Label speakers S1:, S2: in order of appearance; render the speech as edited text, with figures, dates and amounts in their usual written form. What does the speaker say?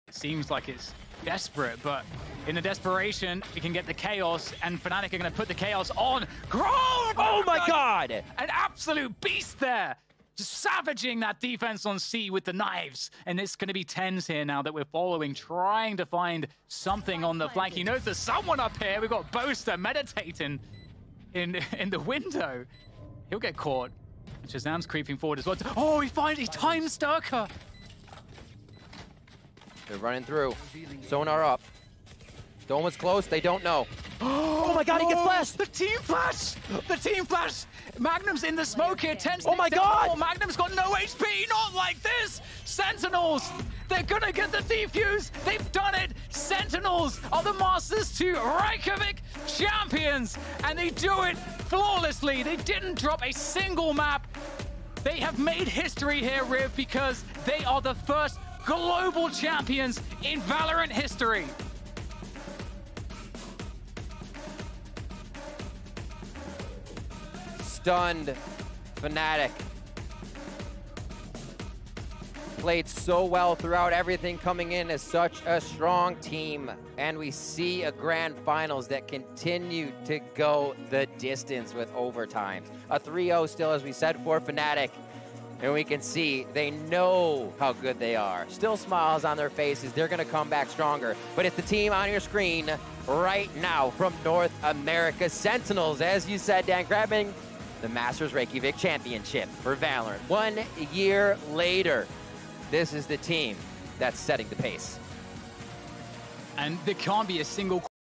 S1: seems like it's desperate, but in the desperation, it can get the Chaos, and Fnatic are going to put the Chaos on Grove!
S2: Oh my god!
S1: An absolute beast there! Just savaging that defense on C with the knives. And it's going to be TenZ here now that we're following, trying to find something on the flank. He knows there's someone up here. We've got Boaster meditating in the window. He'll get caught. Shazam's creeping forward as well. Oh, he finally timed Sturka!
S2: They're running through. Sonar up. Dome is close. They don't know. Oh my god, he gets flashed!
S1: The team flash! The team flash! Magnum's in the smoke here. TenZ.
S2: Oh my god!
S1: Magnum's got no HP. Not like this! Sentinels! They're gonna get the defuse! They've done it! Sentinels are the Masters 2 Reykjavik champions! And they do it flawlessly. They didn't drop a single map. They have made history here, Riv, because they are the first global champions in Valorant history.
S2: Stunned. Fnatic played so well throughout everything, coming in as such a strong team, and we see a grand finals that continue to go the distance with overtime. A 3-0 still, as we said, for Fnatic, and we can see they know how good they are. Still smiles on their faces. They're going to come back stronger, but it's the team on your screen right now from North America, Sentinels, as you said, Dan, grabbing the Masters Reykjavik Championship for Valorant. 1 year later, this is the team that's setting the pace.
S1: And there can't be a single